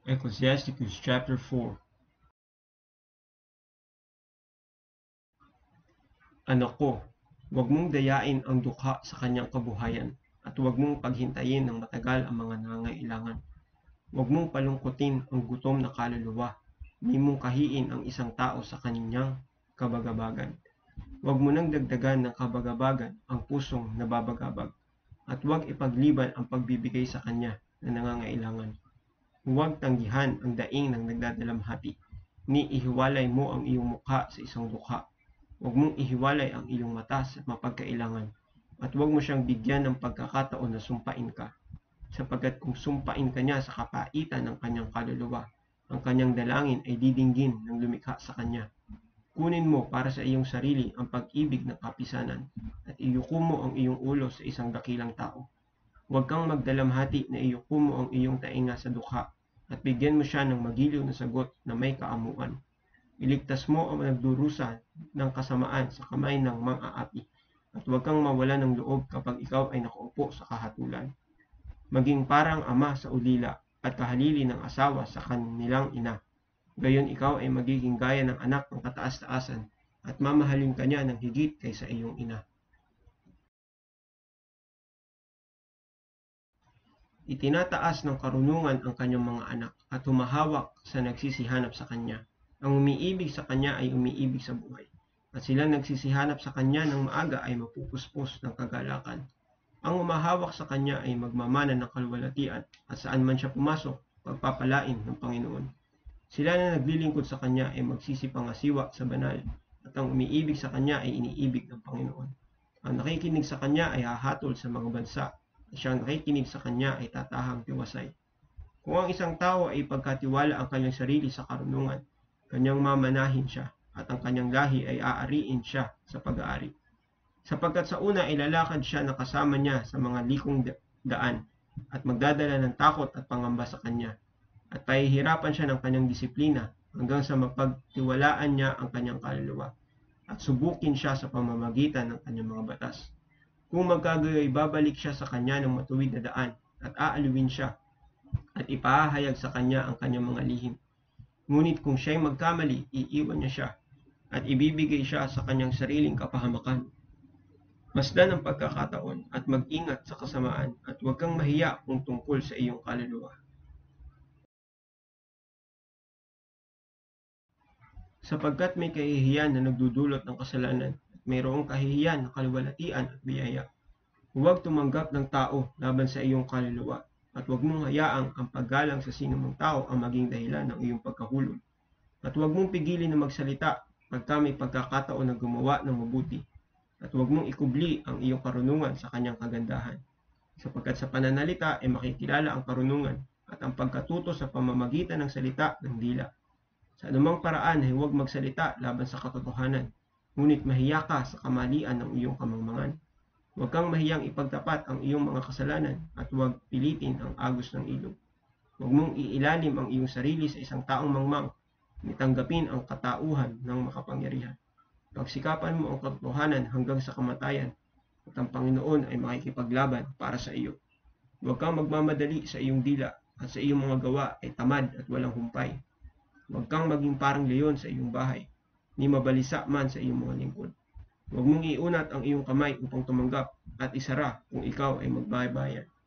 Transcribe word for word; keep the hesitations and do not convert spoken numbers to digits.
Ecclesiasticus chapter four. Anak ko, huwag mong dayain ang dukha sa kanyang kabuhayan, at huwag mong paghintayin ng matagal ang mga nangangailangan. Huwag mong palungkutin ang gutom na kaluluwa, di mong kahiin ang isang tao sa kanyang kabagabagan. Huwag mo nang dagdagan ng kabagabagan ang pusong nababagabag, at huwag ipagliban ang pagbibigay sa kanya na nangangailangan. Huwag tanggihan ang daing ng nagdadalamhati, ni ihiwalay mo ang iyong mukha sa isang dukha. Huwag mong ihiwalay ang iyong mata sa mapagkailangan, at huwag mo siyang bigyan ng pagkakataon na sumpain ka, sapagkat kung sumpain ka niya sa kapaitan ng kanyang kaluluwa, ang kanyang dalangin ay didinggin ng lumikha sa kanya. Kunin mo para sa iyong sarili ang pag-ibig ng kapisanan, at iyuko mo ang iyong ulo sa isang dakilang tao. Huwag kang magdalamhati na iyuko mo ang iyong tainga sa dukha, at bigyan mo siya ng magiliw na sagot na may kaamuan. Iligtas mo ang nagdurusa ng kasamaan sa kamay ng mang-aapi, at huwag kang mawala ng loob kapag ikaw ay nakaupo sa kahatulan. Maging parang ama sa ulila at kahalili ng asawa sa kanilang ina. Gayon ikaw ay magiging gaya ng anak ng kataas-taasan, at mamahalin ka niya ng higit kaysa iyong ina. Itinataas ng karunungan ang kanyang mga anak, at humahawak sa nagsisihanap sa kanya. Ang umiibig sa kanya ay umiibig sa buhay, at sila nagsisihanap sa kanya ng maaga ay mapupuspos ng kagalakan. Ang umahawak sa kanya ay magmamana ng kaluwalhatian, at saan man siya pumasok, pagpapalain ng Panginoon. Sila na naglilingkod sa kanya ay magsisipangasiwa sa banal, at ang umiibig sa kanya ay iniibig ng Panginoon. Ang nakikinig sa kanya ay hahatol sa mga bansa, at siyang nakikinig sa kanya ay tatahang tiwasay. Kung ang isang tao ay pagkatiwala ang kanyang sarili sa karunungan, kanyang mamanahin siya, at ang kanyang lahi ay aariin siya sa pag-aari. Sapagkat sa una ay lalakad siya na kasama niya sa mga likong daan, at magdadala ng takot at pangamba sa kanya, at pahihirapan siya ng kanyang disiplina hanggang sa mapagtiwalaan niya ang kanyang kaluluwa, at subukin siya sa pamamagitan ng kanyang mga batas. Kung magkagayoy, babalik siya sa kanya ng matuwid na daan, at aaluin siya, at ipahahayag sa kanya ang kanyang mga lihim. Ngunit kung siya'y magkamali, iiwan niya siya, at ibibigay siya sa kanyang sariling kapahamakan. Masdan ang pagkakataon, at mag-ingat sa kasamaan, at huwag kang mahiya kung tungkol sa iyong kaluluwa. Sapagkat may kahihiyan na nagdudulot ng kasalanan, at mayroong kahihiyan na kaluwalhatian at biyaya. Huwag tumanggap ng tao laban sa iyong kaluluwa, at huwag mong hayaang ang paggalang sa sinumang tao ang maging dahilan ng iyong pagkahulog. At huwag mong pigilin na magsalita pagka may pagkakataon na gumawa ng mabuti, at huwag mong ikubli ang iyong karunungan sa kanyang kagandahan. Sapagkat sa pananalita ay makikilala ang karunungan, at ang pagkatuto sa pamamagitan ng salita ng dila. Sa anumang paraan ay huwag magsalita laban sa katotohanan, ngunit mahiya ka sa kamalian ng iyong kamangmangan. Huwag kang mahiyang ipagtapat ang iyong mga kasalanan, at huwag pilitin ang agos ng ilog. Huwag mong iilalim ang iyong sarili sa isang taong mangmang, ni tanggapin ang katauhan ng makapangyarihan. Pagsikapan mo ang katotohanan hanggang sa kamatayan, at ang Panginoon ay makikipaglaban para sa iyo. Huwag kang magmamadali sa iyong dila, at sa iyong mga gawa ay tamad at walang humpay. Huwag kang maging parang leon sa iyong bahay, ni mabalisa man sa iyong mga lingkod. Huwag mong iunat ang iyong kamay upang tumanggap, at isara kung ikaw ay magbabayad.